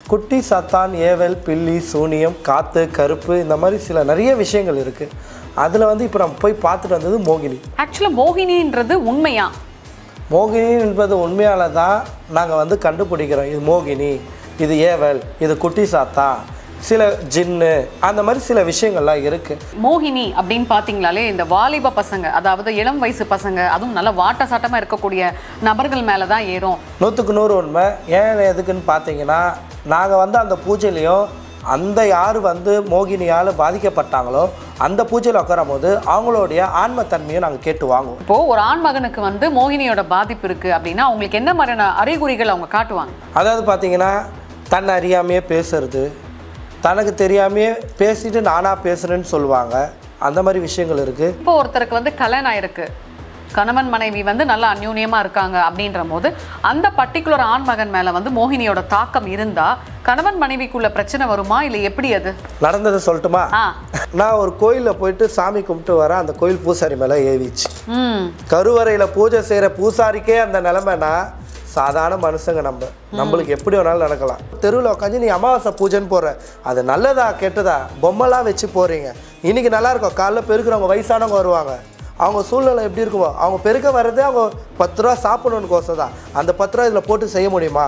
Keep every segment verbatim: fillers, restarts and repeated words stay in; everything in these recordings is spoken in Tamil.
குட்டி சாத்தான் ஏவல் பில்லி சூனியம் காற்று கருப்பு இந்த மாதிரி சில நிறைய விஷயங்கள் இருக்குது. அதில் வந்து இப்போ நம்ம போய் பார்த்துட்டு வந்தது மோகினி. ஆக்சுவலாக மோகினின்றது உண்மையா? மோகினி என்பது உண்மையால் தான் நாங்கள் வந்து கண்டுபிடிக்கிறோம். இது மோகினி, இது ஏவல், இது குட்டி சாத்தா, சில ஜின்னு, அந்த மாதிரி சில விஷயங்கள்லாம் இருக்குது. மோகினி அப்படின்னு பார்த்தீங்களாலே இந்த வாலிப பசங்க, அதாவது இளம் வயசு பசங்க, அதுவும் நல்ல வாட்ட சாட்டமாக இருக்கக்கூடிய நபர்கள் மேலே தான் ஏறும். நூற்றுக்கு நூறு உண்மை. ஏன் எதுக்குன்னு பார்த்தீங்கன்னா, நாங்கள் வந்து அந்த பூஜையிலையும் அந்த யார் வந்து மோகினியால் பாதிக்கப்பட்டாங்களோ அந்த பூஜையில் உட்காரும் போது அவங்களுடைய ஆன்மத்தன்மையை நாங்கள் கேட்டு வாங்குவோம். இப்போது ஒரு ஆண் மகனுக்கு வந்து மோகினியோட பாதிப்பு இருக்குது அப்படின்னா அவங்களுக்கு என்ன மாதிரியான அறிகுறிகள் அவங்க காட்டுவாங்க? அதாவது பார்த்தீங்கன்னா, தன்னை அறியாமையே பேசுறது, தனக்கு தெரியாமையே பேசிட்டு நானாக பேசுகிறேன்னு சொல்லுவாங்க. அந்த மாதிரி விஷயங்கள் இருக்குது. இப்போ ஒருத்தருக்கு வந்து கல்யாணம் ஆயிருக்கு, கணவன் மனைவி வந்து நல்லா அந்யூன்யமாக இருக்காங்க அப்படின்ற போது அந்த பர்டிகுலர் ஆண் மகன் மேலே வந்து மோகினியோட தாக்கம் இருந்தால் கணவன் மனைவிக்குள்ள பிரச்சனை வருமா, இல்லை எப்படி? அது நடந்தது சொல்லட்டுமா? நான் ஒரு கோயிலில் போயிட்டு சாமி கும்பிட்டு வரேன். அந்த கோயில் பூசாரி மேலே ஏவிச்சு. கருவறையில் பூஜை செய்கிற பூசாரிக்கே அந்த நிலைமைனா சாதாரண மனுஷங்க நம்ம நம்மளுக்கு எப்படி வேணாலும் நடக்கலாம். தெருவில் உட்காந்து நீ அமாவாசை பூஜைன்னு போகிற, அது நல்லதா கெட்டதா பொம்மைலாம் வச்சு போகிறீங்க. இன்றைக்கி நல்லா இருக்கும். காலைல பெருக்கிறவங்க வயசானவங்க வருவாங்க. அவங்க சூழ்நிலை எப்படி இருக்குமோ, அவங்க பெருக்க வர்றதே அவங்க பத்து ரூபா சாப்பிடணுன்னு கோசம் தான். அந்த பத்து ரூபா இதில் போட்டு செய்ய முடியுமா?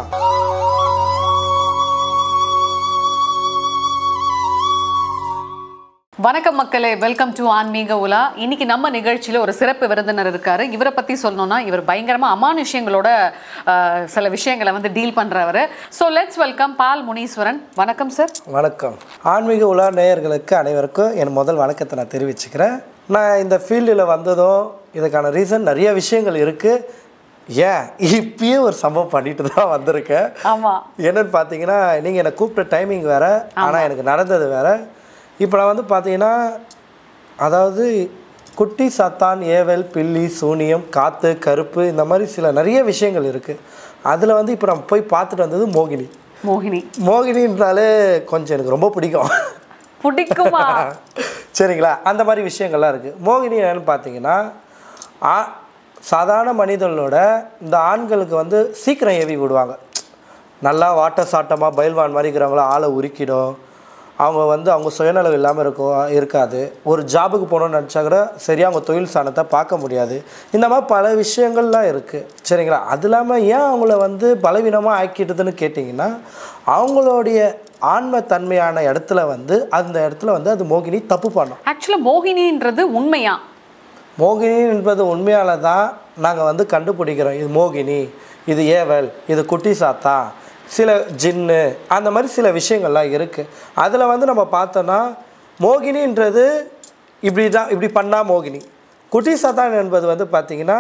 வணக்கம் மக்களே, வெல்கம் டு ஆன்மீக உலா. இன்னைக்கு நம்ம நிகழ்ச்சியில் ஒரு சிறப்பு விருந்தினர் இருக்காரு. இவரை பற்றி சொல்லணும்னா இவர் பயங்கரமாக அமானுஷ்யங்களோட சில விஷயங்களை வந்து டீல் பண்ணுறவர். So let's welcome Paul Muneeswaran. வணக்கம் சார். வணக்கம். ஆன்மீக உலா நேயர்களுக்கு அனைவருக்கும் என் முதல் வணக்கத்தை நான் தெரிவிச்சுக்கிறேன். நான் இந்த ஃபீல்டில் வந்ததும் இதுக்கான ரீசன் நிறைய விஷயங்கள் இருக்குது. ஏன் இப்பயே ஒரு சம்பவம் பண்ணிட்டு தான் வந்திருக்கேன். ஆமாம். என்னன்னு பார்த்தீங்கன்னா, நீங்கள் என்னை கூப்பிட்ட டைமிங் வேறு, ஆனால் எனக்கு நடந்தது வேறு. இப்போ நான் வந்து பார்த்தீங்கன்னா, அதாவது குட்டி சாத்தான் ஏவல் பில்லி சூனியம் காற்று கருப்பு இந்த மாதிரி சில நிறைய விஷயங்கள் இருக்குது. அதில் வந்து இப்போ நம்ம போய் பார்த்துட்டு வந்தது மோகினி. மோகினி மோகினின்றாலே கொஞ்சம் எனக்கு ரொம்ப பிடிக்கும். பிடிக்குமா? சரிங்களா? அந்த மாதிரி விஷயங்கள்லாம் இருக்குது. மோகினி என்னன்னு பார்த்தீங்கன்னா, ஆ சாதாரண மனிதர்களோட இந்த ஆண்களுக்கு வந்து சீக்கிரம் ஏவி விடுவாங்க. நல்லா வாட்ட சாட்டமாக பயில்வான் மாதிரி இருக்கிறவங்கள ஆளை உருக்கிடும். அவங்க வந்து அவங்க சுயநலவு இல்லாமல் இருக்கும் இருக்காது. ஒரு ஜாபுக்கு போகணுன்னு நினச்சா கூட சரியாக அவங்க தொழில் ஸ்தானத்தை பார்க்க முடியாது. இந்த மாதிரி பல விஷயங்கள்லாம் இருக்குது. சரிங்களா? அது இல்லாமல் ஏன் அவங்கள வந்து பலவீனமாக ஆக்கிடுதுன்னு கேட்டிங்கன்னா, அவங்களுடைய ஆன்மத்தன்மையான இடத்துல வந்து அந்த இடத்துல வந்து அது மோகினி தப்பு பண்ணும். ஆக்சுவலாக மோகினின்றது உண்மையா? மோகினி என்பது உண்மையால் தான் நாங்கள் வந்து கண்டுபிடிக்கிறோம். இது மோகினி, இது ஏவல், இது குட்டி சாத்தா, சில ஜின்னு, அந்த மாதிரி சில விஷயங்கள்லாம் இருக்குது. அதில் வந்து நம்ம பார்த்தோன்னா மோகினின்றது இப்படி தான், இப்படி பண்ணால் மோகினி. குட்டி சாத்தான் என்பது வந்து பார்த்திங்கன்னா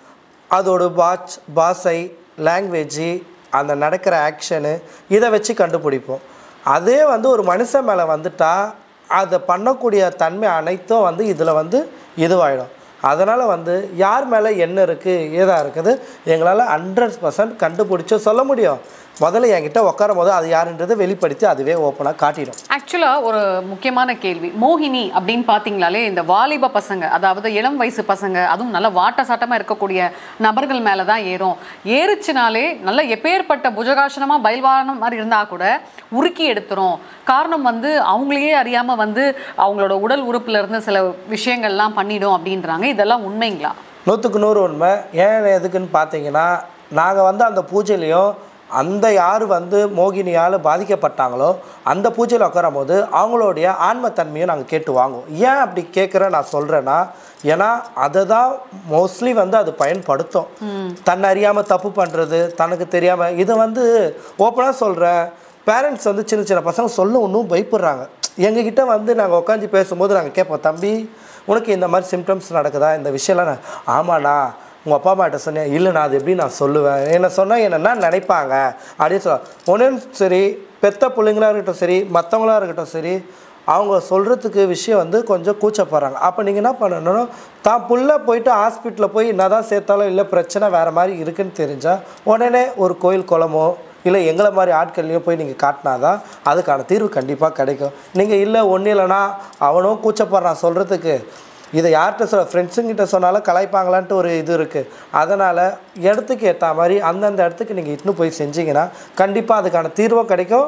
அதோட பாச் பாஷை லாங்குவேஜு அந்த நடக்கிற ஆக்ஷனு இதை வச்சு கண்டுபிடிப்போம். அதே வந்து ஒரு மனுஷன் மேலே வந்துட்டால் அதை பண்ணக்கூடிய தன்மை அனைத்தும் வந்து இதில் வந்து இதுவாகிடும். அதனால் வந்து யார் மேலே என்ன இருக்குது ஏதாக இருக்குது எங்களால் ஹண்ட்ரட் பர்சன்ட் கண்டுபிடிச்சோ சொல்ல முடியும். முதல்ல என்கிட்ட உட்காரும் போது அது யாருன்றதை வெளிப்படுத்தி அதுவே ஓப்பனாக காட்டிடும். ஆக்சுவலாக ஒரு முக்கியமான கேள்வி, மோகினி அப்படின்னு பார்த்தீங்களாலே இந்த வாலிப பசங்க, அதாவது இளம் வயசு பசங்க, அதுவும் நல்ல வாட்ட சாட்டமாக இருக்கக்கூடிய நபர்கள் மேலே தான் ஏறும். ஏறுச்சுனாலே நல்ல எப்பேற்பட்ட புஜகாசனமாக பயில்வானம் மாதிரி இருந்தால் கூட உருக்கி எடுத்துரும். காரணம் வந்து அவங்களையே அறியாமல் வந்து அவங்களோட உடல் உறுப்பில் இருந்து சில விஷயங்கள்லாம் பண்ணிடும் அப்படின்றாங்க. இதெல்லாம் உண்மைங்களா? நூற்றுக்கு நூறு உண்மை. ஏன் எதுக்குன்னு பார்த்தீங்கன்னா, நாங்கள் வந்து அந்த பூஜையிலையும் அந்த யார் வந்து மோகினியால் பாதிக்கப்பட்டாங்களோ அந்த பூஜையில் உட்காரும் போது அவங்களுடைய ஆன்மத்தன்மையை நாங்கள் கேட்டு வாங்குவோம். ஏன் அப்படி கேட்குறேன் நான் சொல்கிறேன்னா, ஏன்னா அதை தான் மோஸ்ட்லி வந்து அது பயன்படுத்தும். தன்னை அறியாமல் தப்பு பண்ணுறது, தனக்கு தெரியாமல், இதை வந்து ஓப்பனாக சொல்கிறேன். பேரண்ட்ஸ் வந்து சின்ன சின்ன பசங்க சொல்ல ஒன்றும் பயப்படுறாங்க. எங்ககிட்ட வந்து நாங்கள் உட்காந்து பேசும்போது நாங்கள் கேட்போம், தம்பி உனக்கு இந்த மாதிரி சிம்டம்ஸ் நடக்குதா, இந்த விஷயம்லாம்? ஆமாண்ணா. உங்கள் அப்பா அம்மாட்ட சொன்னேன். இல்லைண்ணா, அது எப்படி நான் சொல்லுவேன், என்ன சொன்னால் என்னென்னா நினைப்பாங்க அப்படின்னு சொல்ல. ஒன்றும் சரி, பெத்த பிள்ளைங்களாக இருக்கட்டும் சரி, மற்றவங்களாக இருக்கட்டும் சரி, அவங்க சொல்கிறதுக்கு விஷயம் வந்து கொஞ்சம் கூச்சப்படுறாங்க. அப்போ நீங்கள் என்ன பண்ணணும்னா, தான் புள்ள போயிட்டு ஹாஸ்பிட்டலில் போய் என்ன தான் சேர்த்தாலும் இல்லை பிரச்சனை வேறு மாதிரி இருக்குதுன்னு தெரிஞ்சால் உடனே ஒரு கோயில் குளமோ இல்லை எங்களை மாதிரி ஆட்கள்லையும் போய் நீங்கள் காட்டினா தான் அதுக்கான தீர்வு கண்டிப்பாக கிடைக்கும். நீங்கள் இல்லை ஒன்றும் இல்லைனா அவனும் கூச்சப்படுறான் சொல்கிறதுக்கு, இதை யார்கிட்ட சொல்ல ஃப்ரெண்ட்ஸுங்கிட்ட சொன்னாலும் கலாய்ப்பாங்களான்ட்டு ஒரு இது இருக்குது. அதனால் இடத்துக்கு ஏற்ற மாதிரி அந்தந்த இடத்துக்கு நீங்கள் இட்டுன்னு போய் செஞ்சிங்கன்னா கண்டிப்பாக அதுக்கான தீர்வும் கிடைக்கும்,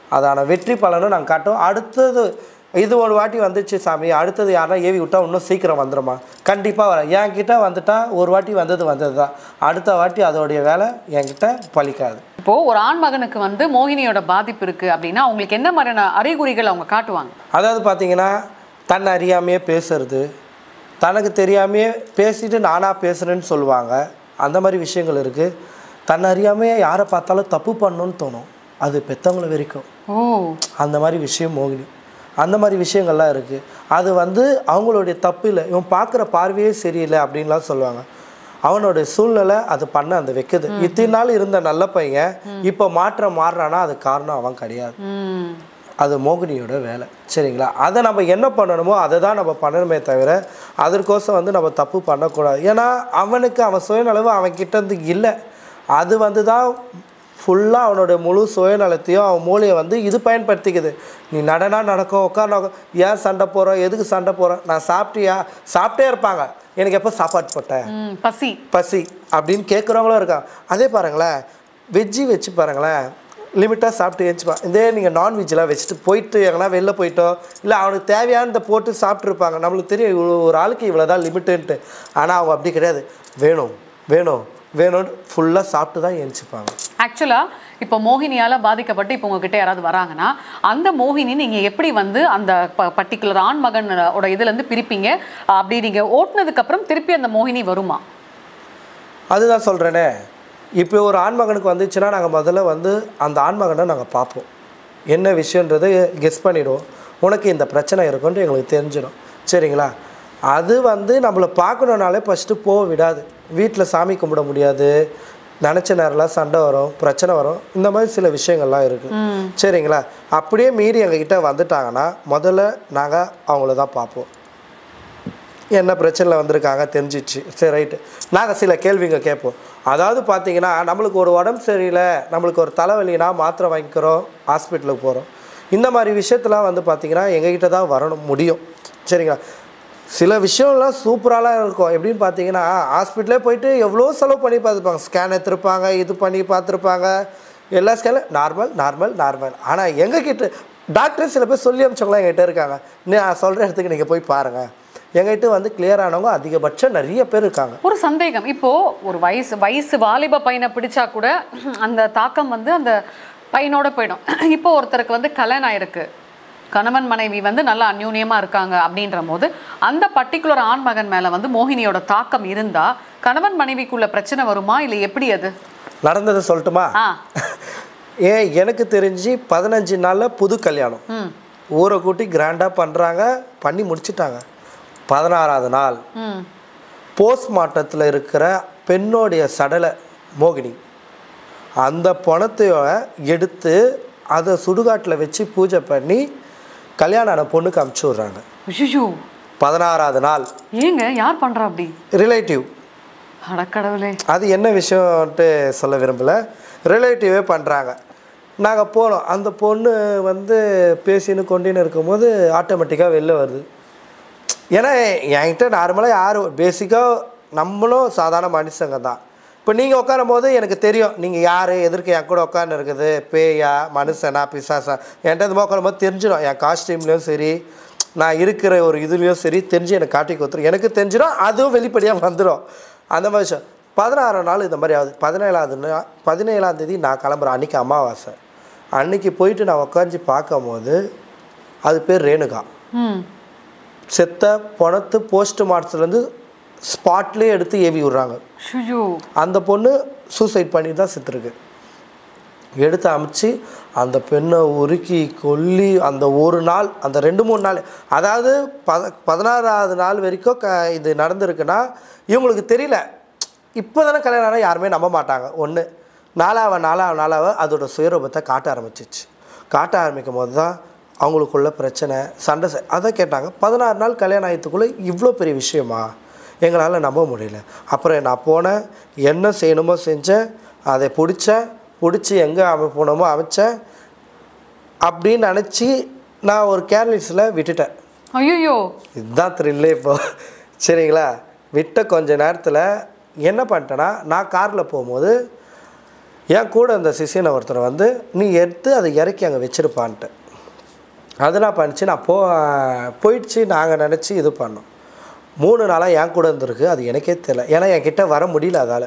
அதான வெற்றி பலனும் நாங்கள் காட்டுவோம். அடுத்தது இது ஒரு வாட்டி வந்துச்சு சாமி, அடுத்தது யாரா ஏவி விட்டால் இன்னும் சீக்கிரம் வந்துடுமா? கண்டிப்பாக வர என்கிட்ட வந்துட்டா ஒரு வாட்டி வந்தது வந்தது தான், அடுத்த வாட்டி அதோடைய வேலை என்கிட்ட பலிக்காது. இப்போது ஒரு ஆண் மகனுக்கு வந்து மோகினியோட பாதிப்பு இருக்குது அப்படின்னா அவங்களுக்கு என்ன மாதிரியான அறிகுறிகள் அவங்க காட்டுவாங்க? அதாவது பார்த்தீங்கன்னா தன்னை அறியாமையே பேசுறது, தனக்கு தெரியாமையே பேசிட்டு நானாக பேசுகிறேன்னு சொல்லுவாங்க. அந்த மாதிரி விஷயங்கள் இருக்குது. தன்னை அறியாமையே யாரை பார்த்தாலும் தப்பு பண்ணணும்னு தோணும், அது பெற்றவங்களை வரைக்கும். ஓ, அந்த மாதிரி விஷயம் மோகினி. அந்த மாதிரி விஷயங்கள்லாம் இருக்குது. அது வந்து அவங்களுடைய தப்பு இல்லை, இவன் பார்க்குற பார்வையே சரியில்லை அப்படின்லாம் சொல்லுவாங்க. அவனுடைய சூழ்நிலை அது பண்ண அந்த வைக்குது. இத்தனை நாள் இருந்த நல்ல பையன் இப்போ மாற்றம் மாறுறானா அது காரணம் அவன் கிடையாது, அது மோகினியோட வேலை. சரிங்களா? அதை நம்ம என்ன பண்ணணுமோ அதை தான் நம்ம பண்ணணுமே தவிர அதற்கோசம் வந்து நம்ம தப்பு பண்ணக்கூடாது. ஏன்னா அவனுக்கு அவன் சுயநலவு அவன் கிட்டேருந்து இல்லை, அது வந்து தான் ஃபுல்லாக அவனுடைய முழு சுயநலத்தையும் அவன் மூளையை வந்து இது பயன்படுத்திக்குது. நீ நடனா நடக்கும், உட்கார் நடக்கும், ஏன் சண்டை போகிற, எதுக்கு சண்டை போகிற, நான் சாப்பிட்டியா, சாப்பிட்டே இருப்பாங்க, எனக்கு எப்போ சாப்பாடு போட்டேன், பசி பசி அப்படின்னு கேட்குறவங்களும் இருக்காங்க. அதே பாருங்களேன், வெஜ்ஜி வச்சு பாருங்களேன், லிமிட்டாக சாப்பிட்டு ஏஞ்சிப்பா. இதே நீங்கள் நான்வெஜ்லாம் வச்சுட்டு போயிட்டு எங்கன்னா வெளில போயிட்டோ இல்லை அவனுக்கு தேவையானதை போட்டு சாப்பிட்ருப்பாங்க. நம்மளுக்கு தெரியும் இவ்வளோ ஒரு ஆளுக்கு இவ்வளோ தான் லிமிட்டுன்ட்டு. ஆனால் அவங்க அப்படி கிடையாது, வேணும் வேணும் வேணும்னு ஃபுல்லாக சாப்பிட்டு தான் ஏஞ்சிப்பாங்க. ஆக்சுவலாக இப்போ மோகினியால் பாதிக்கப்பட்டு இப்போ உங்ககிட்ட யாராவது வராங்கன்னா அந்த மோகினி நீங்கள் எப்படி வந்து அந்த ப பர்டிகுலர் ஆண் மகனோட இதுலேருந்து பிரிப்பீங்க? அப்படி நீங்கள் ஓட்டுனதுக்கப்புறம் திருப்பி அந்த மோகினி வருமா? அதுதான் சொல்கிறேனே, இப்போ ஒரு ஆண்மகனுக்கு வந்துச்சுன்னா நாங்கள் முதல்ல வந்து அந்த ஆண்மகனை நாங்கள் பார்ப்போம், என்ன விஷயன்றது கெஸ் பண்ணிவிடுவோம். உனக்கு இந்த பிரச்சனை இருக்குன்ட்டு எங்களுக்கு தெரிஞ்சிடும். சரிங்களா? அது வந்து நம்மளை பார்க்கணுன்னாலே ஃபஸ்ட்டு போக விடாது. வீட்டில் சாமி கும்பிட முடியாது, நினச்ச நேரம்லாம் சண்டை வரும், பிரச்சனை வரும், இந்த மாதிரி சில விஷயங்கள்லாம் இருக்குது. சரிங்களா? அப்படியே மீறி எங்ககிட்ட வந்துட்டாங்கன்னா முதல்ல நாங்கள் அவங்கள தான் பார்ப்போம். என்ன பிரச்சனையில் வந்திருக்காங்க தெரிஞ்சிச்சு, சரி ரைட்டு, நாங்கள் சில கேள்விங்க கேட்போம். அதாவது பார்த்தீங்கன்னா நம்மளுக்கு ஒரு உடம்பு சரியில்லை, நம்மளுக்கு ஒரு தலைவலினா மாத்திரை வாங்கிக்கிறோம், ஹாஸ்பிட்டலுக்கு போகிறோம். இந்த மாதிரி விஷயத்தெலாம் வந்து பார்த்திங்கன்னா எங்ககிட்ட தான் வரணும் முடியும். சரிங்களா? சில விஷயம்லாம் சூப்பராலாம் இருக்கும். எப்படின்னு பார்த்தீங்கன்னா ஹாஸ்பிட்டலே போயிட்டு எவ்வளோ செலவு பண்ணி பார்த்துருப்பாங்க, ஸ்கேன் எடுத்துருப்பாங்க, இது பண்ணி பார்த்துருப்பாங்க, எல்லா ஸ்கேனும் நார்மல் நார்மல் நார்மல். ஆனால் எங்ககிட்ட டாக்டர் சில பேர் சொல்லி அமிச்சவங்களாம் எங்ககிட்ட இருக்காங்க, நான் சொல்கிற இடத்துக்கு நீங்கள் போய் பாருங்கள். எங்ககிட்ட வந்து கிளியர் ஆனவங்க அதிகபட்சம் நிறைய பேர் இருக்காங்க. ஒரு சந்தேகம், இப்போது ஒரு வயசு வயசு வாலிப பையனை பிடிச்சா கூட அந்த தாக்கம் வந்து அந்த பையனோட போயிடும். இப்போ ஒருத்தருக்கு வந்து கல்யாணம் ஆயிருக்கு, கணவன் மனைவி வந்து நல்லா அந்யூன்யமாக இருக்காங்க அப்படின்ற போது அந்த பர்டிகுலர் ஆண் மகன் மேலே வந்து மோகினியோட தாக்கம் இருந்தால் கணவன் மனைவிக்குள்ள பிரச்சனை வருமா இல்லை எப்படி? அது நடந்ததை சொல்லட்டுமா? ஏன் எனக்கு தெரிஞ்சு பதினஞ்சு நாளில் புது கல்யாணம் ஊரை கூட்டி கிராண்டாக பண்ணுறாங்க, பண்ணி முடிச்சுட்டாங்க. பதினாறாவது நாள் போஸ்ட்மார்ட்டத்தில் இருக்கிற பெண்ணோடைய சடலை மோகினி அந்த பணத்தையோட எடுத்து அதை சுடுகாட்டில் வச்சு பூஜை பண்ணி கல்யாணம் ஆன பொண்ணுக்கு அமுச்சு விட்றாங்க. பதினாறாவது நாள். ஏங்க யார் பண்ணுறா அப்படி? ரிலேட்டிவ். அடக்கடவுளே, அது என்ன விஷயம்ன்ட்டு சொல்ல விரும்பலை, ரிலேட்டிவே பண்ணுறாங்க. நாங்கள் போனோம், அந்த பொண்ணு வந்து பேசின்னு கொண்டின்னு இருக்கும்போது ஆட்டோமேட்டிக்காக வெளில வருது. ஏன்னா என்கிட்ட நார்மலாக யார் பேசிக்காக நம்மளும் சாதாரண மனுஷங்க தான். இப்போ நீங்கள் உட்காரும் போது எனக்கு தெரியும் நீங்கள் யார், எதற்கு என் கூட உட்காந்து இருக்குது, பேயா மனுஷனா பிசாசா, என்கிட்ட இந்த மாதிரி உட்காரும் போது தெரிஞ்சிடும். என் காஸ்டியூம்லேயும் சரி, நான் இருக்கிற ஒரு இதுலேயும் சரி தெரிஞ்சு எனக்கு காட்டி கொடுத்துரும், எனக்கு தெரிஞ்சிடும், அதுவும் வெளிப்படையாக வந்துடும். அந்த மாதிரி விஷயம். பதினாறாம் நாள் இந்த மாதிரி ஆகுது. பதினேழாவது நாள் பதினேழாம் தேதி நான் கிளம்புறேன், அன்றைக்கி அமாவாசை. அன்றைக்கி போயிட்டு நான் உட்காந்து பார்க்கும் போது அது பேர் ரேணுகா. செத்த பணத்து போஸ்ட் மார்ட்டத்துலேருந்து ஸ்பாட்லேயே எடுத்து ஏவி விட்றாங்க. அந்த பொண்ணு சூசைட் பண்ணி தான் செத்துருக்கு. எடுத்து அமைச்சு அந்த பெண்ணை உருக்கி கொல்லி அந்த ஒரு நாள், அந்த ரெண்டு மூணு நாள், அதாவது பத பதினாறாவது நாள் வரைக்கும் க இது நடந்திருக்குன்னா இவங்களுக்கு தெரியல. இப்போ தானே கல்யாணம் ஆனால் யாருமே நம்ப மாட்டாங்க. ஒன்று நாலாவ நாலாவ நாளாவ அதோட சுயரூபத்தை காட்ட ஆரம்பிச்சிச்சு. காட்ட ஆரம்பிக்கும் போது தான் அவங்களுக்குள்ள பிரச்சனை, சண்டை. அதை கேட்டாங்க, பதினாறு நாள் கல்யாணம் ஆயத்துக்குள்ளே இவ்வளோ பெரிய விஷயமா, எங்களால் நம்ப முடியல. அப்புறம் நான் போனேன், என்ன செய்யணுமோ செஞ்சேன், அதை பிடிச்சேன், பிடிச்சி எங்கே அமை போனோமோ அமைச்சேன் அப்படின்னு நினச்சி நான் ஒரு கேர்லெஸ்ஸில் விட்டுட்டேன். ஐயோ, இதுதான் த்ரில்லே இப்போ. சரிங்களா? விட்ட கொஞ்ச நேரத்தில் என்ன பண்ணிட்டேன்னா, நான் காரில் போகும்போது என் கூட அந்த சிஷியனை ஒருத்தர் வந்து நீ எடுத்து அதை இறக்கி அங்கே வச்சிருப்பான்ட்டு. அது நான் பண்ணிச்சு, நான் போ போயிடுச்சு நாங்கள் நினச்சி இது பண்ணோம். மூணு நாளாக என் கூட இருந்திருக்கு, அது எனக்கே தெரியல. ஏன்னா என்கிட்ட வர முடியல. அதால்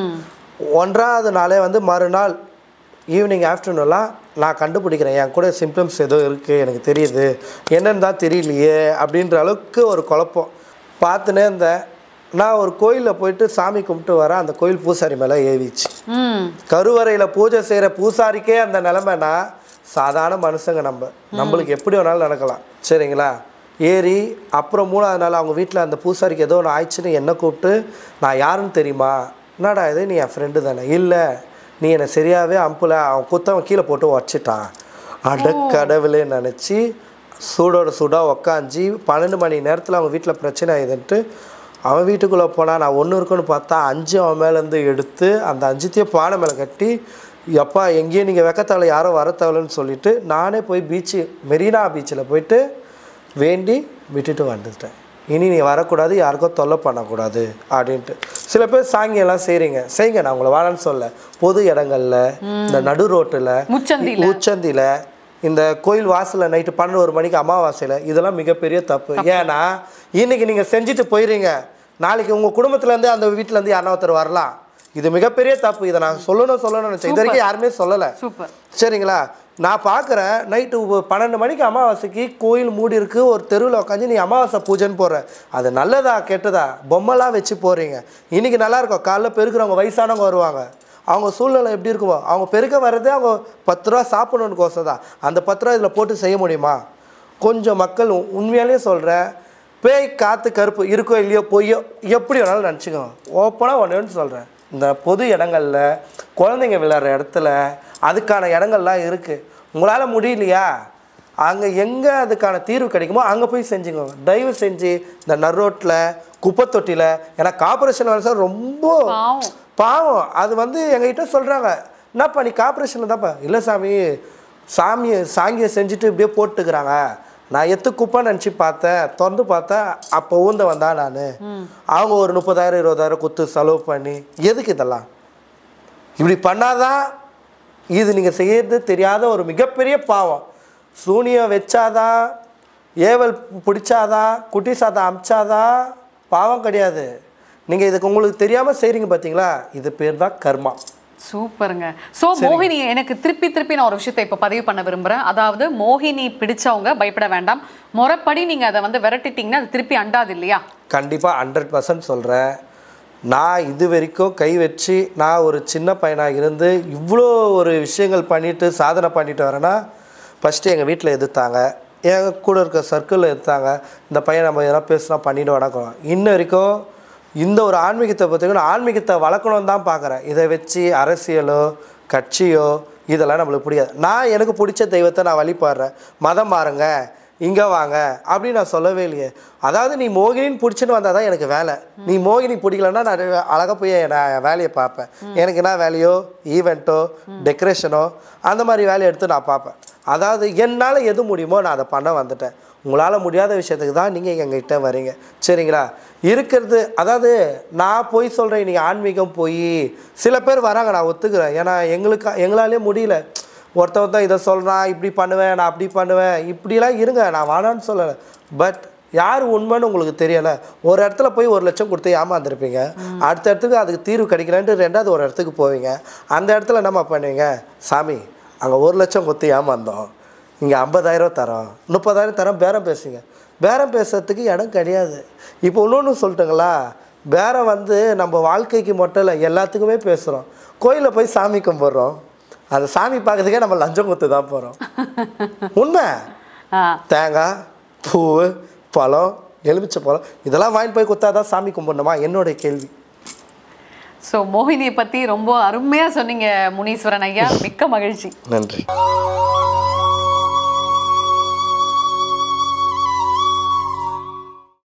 ஒன்றாவது நாளே வந்து மறுநாள் ஈவினிங் ஆஃப்டர்நூன்லாம் நான் கண்டுபிடிக்கிறேன் என் கூட சிம்டம்ஸ் ஏதோ இருக்குது, எனக்கு தெரியுது, என்னன்னு தான் தெரியலையே அப்படின்ற அளவுக்கு ஒரு குழப்பம் பார்த்துனே இருந்தேன். நான் ஒரு கோயிலில் போயிட்டு சாமி கும்பிட்டு வரேன், அந்த கோயில் பூசாரி மேலே ஏவிச்சு. கருவறையில் பூஜை செய்கிற பூசாரிக்கே அந்த நிலைமைனா சாதாரண மனுஷங்க நம்ம நம்மளுக்கு எப்படி வேணாலும் நடக்கலாம், சரிங்களா? ஏறி அப்புறம் மூணாவது நாள் அவங்க வீட்டில் அந்த பூசாரிக்கு ஏதோ ஒன்று ஆயிடுச்சுன்னு என்னை கூப்பிட்டு, நான் யாருன்னு தெரியுமா? என்னடா இது, நீ என் ஃப்ரெண்டு தானே? இல்லை, நீ என்னை சரியாகவே அம்புல அவன் குத்தவன் கீழே போட்டு வச்சிட்டான். அடக்கடவுளே நினச்சி சூடோட சூடாக உக்காஞ்சி பன்னெண்டு மணி நேரத்தில் அவங்க வீட்டில் பிரச்சனை ஆகுதுன்ட்டு அவன் வீட்டுக்குள்ளே போனால் நான் ஒன்று இருக்குன்னு பார்த்தா அஞ்சு அவன் மேலேருந்து எடுத்து அந்த அஞ்சுத்தையும் பானை மேலே கட்டி, எப்பா எங்கேயும் நீங்கள் வெக்கத்தவளை யாரோ வரத்தவளைன்னு சொல்லிவிட்டு நானே போய் பீச்சு மெரினா பீச்சில் போயிட்டு வேண்டி விட்டுட்டு வந்துட்டேன். இனி நீ வரக்கூடாது, யாருக்கும் தொல்லை பண்ணக்கூடாது அப்படின்ட்டு. சில பேர் சாங்கியெல்லாம் செய்கிறீங்க, செய்யுங்க, நான் உங்களை வாழன்னு சொல்ல. பொது இடங்களில், இந்த நடு ரோட்டில், உச்சந்தியில், இந்த கோயில் வாசலில் நைட்டு பன்னெண்டு மணிக்கு அமாவாசையில், இதெல்லாம் மிகப்பெரிய தப்பு. ஏன்னா இன்றைக்கி நீங்கள் செஞ்சுட்டு போயிடுறீங்க, நாளைக்கு உங்கள் குடும்பத்துலேருந்து அந்த வீட்டிலேருந்து யாரா ஒருத்தர் வரலாம். இது மிகப்பெரிய தப்பு. இதை நான் சொல்லணும் சொல்லணும்னு நினச்சேன், இது வரைக்கும் யாருமே சொல்லலை, சரிங்களா? நான் பார்க்குறேன் நைட்டு பன்னெண்டு மணிக்கு அமாவாசைக்கு கோயில் மூடி இருக்குது, ஒரு தெருவில் உட்காந்து நீ அமாவாசை பூஜைன்னு போடுற. அது நல்லதா கெட்டதா? பொம்மைலாம் வச்சு போடுறீங்க. இன்றைக்கி நல்லாயிருக்கும், காலைல பெருக்கிறவங்க வயசானவங்க வருவாங்க, அவங்க சூழ்நிலை எப்படி இருக்குமோ, அவங்க பெருக்க வர்றதே அவங்க பத்து ரூபா சாப்பிடணுன்னு கோசம் தான். அந்த பத்து ரூபா இதில் போட்டு செய்ய முடியுமா? கொஞ்சம் மக்கள் உண்மையாலே சொல்கிறேன், பேய் காற்று கருப்பு இருக்கோ இல்லையோ பொய்யோ எப்படி வேணாலும் நினச்சிக்கோங்க. ஓப்பனாக ஒன்றுன்னு சொல்கிறேன், இந்த பொது இடங்களில் குழந்தைங்க விளையாடுற இடத்துல அதுக்கான இடங்கள்லாம் இருக்குது. உங்களால் முடியலையா, அங்கே எங்கே அதுக்கான தீர்வு கிடைக்குமோ அங்கே போய் செஞ்சுக்கோங்க. தயவு செஞ்சு இந்த நர்ரோட்டில் குப்பை தொட்டியில், ஏன்னா கார்பரேஷன் வேலை ரொம்ப பாவம். அது வந்து எங்ககிட்ட சொல்கிறாங்க, என்னப்பா நீ கார்பரேஷனில் தான்ப்பா? இல்லை சாமி, சாமியை சாங்கியை செஞ்சுட்டு இப்படியே போட்டுக்கிறாங்க. நான் எத்து குப்பைன்னு நினச்சி பார்த்தேன், திறந்து பார்த்தேன், அப்போ ஊந்த வந்தா நான். அவங்க ஒரு முப்பதாயிரம் இருபதாயிரம் குத்து செலவு பண்ணி எதுக்கு இதெல்லாம்? இப்படி பண்ணாதான் இது நீங்கள் செய்யறது தெரியாத ஒரு மிகப்பெரிய பாவம். சூனியம் வச்சாதான், ஏவல் பிடிச்சாதான், குட்டி சாதம் அமிச்சாதான் பாவம் கிடையாது. நீங்கள் இதுக்கு உங்களுக்கு தெரியாமல் செய்கிறீங்க பார்த்தீங்களா, இது பேர் தான் கர்மா. சூப்பருங்க. ஸோ மோகினி, எனக்கு திருப்பி திருப்பி நான் ஒரு விஷயத்தை இப்போ பதிவு பண்ண விரும்புகிறேன். அதாவது மோகினி பிடிச்சவங்க பயப்பட வேண்டாம், முறைப்படி நீங்கள் அதை வந்து விரட்டிட்டிங்கன்னா அது திருப்பி அண்டாது இல்லையா? கண்டிப்பாக ஹண்ட்ரட் பர்சன்ட் சொல்கிறேன். நான் இது வரைக்கும் கை வச்சு நான் ஒரு சின்ன பையனாக இருந்து இவ்வளோ ஒரு விஷயங்கள் பண்ணிவிட்டு சாதனை பண்ணிட்டு வரேன்னா, ஃபஸ்ட்டு எங்கள் வீட்டில் எதிர்த்தாங்க, எங்கள் கூட இருக்க சர்க்கிளில் எதிர்த்தாங்க. இந்த பையன் நம்ம எதனா பேசுனா பண்ணிட்டு வணக்கம். இன்ன வரைக்கும் இந்த ஒரு ஆன்மீகத்தை பார்த்திங்கன்னா ஆன்மீகத்தை வளர்க்கணும்னு தான் பார்க்குறேன். இதை வச்சு அரசியலோ கட்சியோ இதெல்லாம் நம்மளுக்கு பிடிக்காது. நான் எனக்கு பிடிச்ச தெய்வத்தை நான் வழிபாடுறேன். மதம் மாறுங்க, இங்கே வாங்க அப்படின்னு நான் சொல்லவே இல்லையே. அதாவது நீ மோகினின்னு பிடிச்சின்னு வந்தால் தான் எனக்கு வேலை. நீ மோகினி பிடிக்கலன்னா நான் அழகாக போய் நான் வேலையை பார்ப்பேன். எனக்கு என்ன வேலையோ, ஈவெண்ட்டோ, டெக்கரேஷனோ, அந்த மாதிரி வேலையை எடுத்து நான் பார்ப்பேன். அதாவது என்னால் எது முடியுமோ நான் அதை பண்ண வந்துட்டேன். உங்களால் முடியாத விஷயத்துக்கு தான் நீங்கள் எங்ககிட்ட வரீங்க, சரிங்களா? இருக்கிறது அதாவது நான் போய் சொல்கிறேன், இன்றைக்கி ஆன்மீகம் போய் சில பேர் வராங்க, நான் ஒத்துக்கிறேன். ஏன்னா எங்களுக்கு எங்களாலே முடியல. ஒருத்தவன் தான் இதை சொல்கிறான், இப்படி பண்ணுவேன், நான் அப்படி பண்ணுவேன், இப்படிலாம் இருங்க, நான் வேணான்னு சொல்லலை. பட் யார் உண்மைன்னு உங்களுக்கு தெரியலை. ஒரு இடத்துல போய் ஒரு லட்சம் கொடுத்து ஏமாந்துருப்பீங்க, அடுத்த இடத்துக்கு அதுக்கு தீர்வு கிடைக்கலன்ட்டு ரெண்டாவது ஒரு இடத்துக்கு போவீங்க. அந்த இடத்துல என்னம்மா பண்ணுவீங்க? சாமி அங்கே ஒரு லட்சம் கொடுத்து ஏமாந்தோம், இங்கே ஐம்பதாயிரம் தரோம், முப்பதாயிரம் தரோம், பேரம் பேசுங்க. பேரம் பேசுறதுக்கு இடம் கிடையாது. இப்போ இன்னொன்று சொல்லிட்டுங்களா, பேரம் வந்து நம்ம வாழ்க்கைக்கு மட்டும் இல்லை எல்லாத்துக்குமே பேசுகிறோம். கோயிலில் போய் சாமி கும்பிட்றோம், அந்த சாமி பார்க்கறதுக்கே நம்ம லஞ்சம் கொடுத்து தான் போகிறோம். உண்மை. தேங்காய், பூ, பழம், எலுமிச்சை பழம் இதெல்லாம் வாங்கிட்டு போய் கொடுத்தா தான் சாமி கும்பிடணுமா? என்னுடைய கேள்வி. ஸோ மோகினியை பற்றி ரொம்ப அருமையாக சொன்னீங்க முனீஸ்வரன் ஐயா, மிக்க மகிழ்ச்சி. நன்றி.